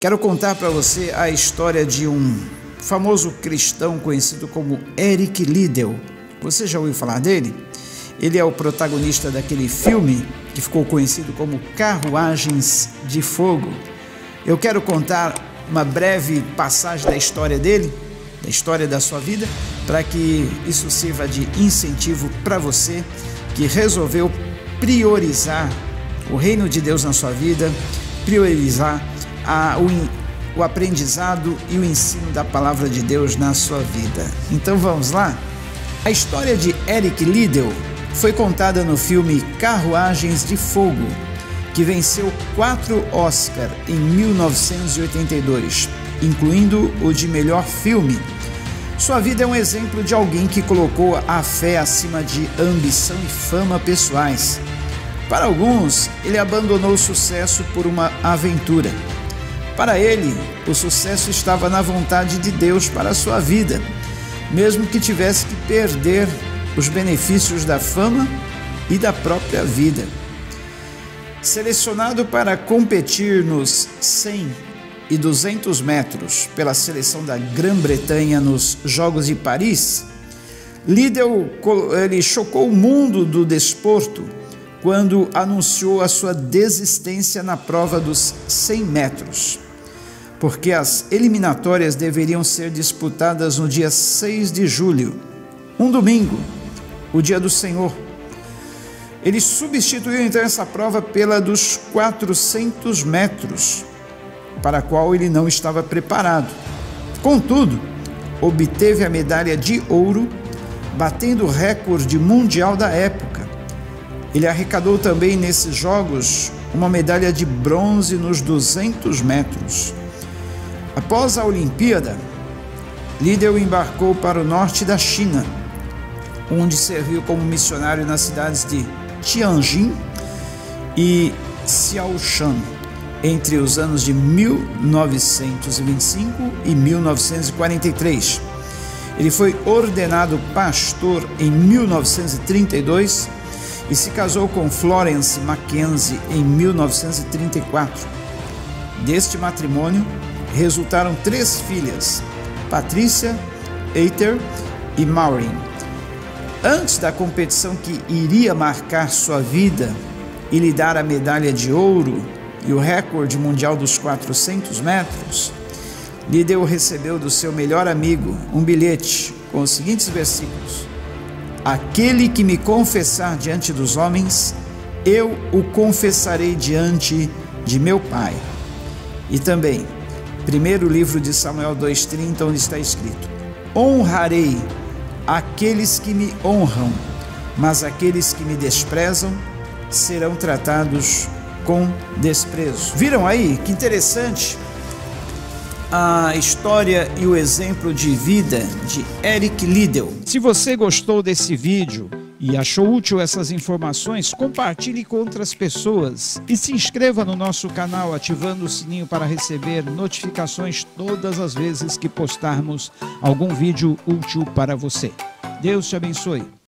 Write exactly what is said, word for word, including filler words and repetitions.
Quero contar para você a história de um famoso cristão conhecido como Eric Liddell. Você já ouviu falar dele? Ele é o protagonista daquele filme que ficou conhecido como Carruagens de Fogo. Eu quero contar uma breve passagem da história dele, da história da sua vida, para que isso sirva de incentivo para você que resolveu priorizar o reino de Deus na sua vida, priorizar a, o, o aprendizado e o ensino da palavra de Deus na sua vida. Então vamos lá? A história de Eric Liddell foi contada no filme Carruagens de Fogo, que venceu quatro Oscars em mil novecentos e oitenta e dois, incluindo o de melhor filme. Sua vida é um exemplo de alguém que colocou a fé acima de ambição e fama pessoais. Para alguns, ele abandonou o sucesso por uma aventura. Para ele, o sucesso estava na vontade de Deus para a sua vida, mesmo que tivesse que perder os benefícios da fama e da própria vida. Selecionado para competir nos cem e duzentos metros pela seleção da Grã-Bretanha nos Jogos de Paris, Liddell ele chocou o mundo do desporto quando anunciou a sua desistência na prova dos cem metros, porque as eliminatórias deveriam ser disputadas no dia seis de julho, um domingo, o dia do Senhor. Ele substituiu então essa prova pela dos quatrocentos metros, para a qual ele não estava preparado. Contudo, obteve a medalha de ouro, batendo o recorde mundial da época. Ele arrecadou também nesses jogos uma medalha de bronze nos duzentos metros. Após a Olimpíada, Liddell embarcou para o norte da China, onde serviu como missionário nas cidades de Tianjin e Xiaoshan, entre os anos de mil novecentos e vinte e cinco e mil novecentos e quarenta e três. Ele foi ordenado pastor em mil novecentos e trinta e dois e se casou com Florence Mackenzie em mil novecentos e trinta e quatro. Deste matrimônio resultaram três filhas, Patricia, Heather e Maureen. Antes da competição que iria marcar sua vida e lhe dar a medalha de ouro e o recorde mundial dos quatrocentos metros, Liddell recebeu do seu melhor amigo um bilhete com os seguintes versículos: aquele que me confessar diante dos homens, eu o confessarei diante de meu Pai. E também, primeiro livro de Samuel dois, trinta, onde está escrito: honrarei aqueles que me honram, mas aqueles que me desprezam serão tratados com desprezo. Viram aí que interessante a história e o exemplo de vida de Eric Liddell? Se você gostou desse vídeo e achou útil essas informações, compartilhe com outras pessoas e se inscreva no nosso canal ativando o sininho para receber notificações todas as vezes que postarmos algum vídeo útil para você. Deus te abençoe.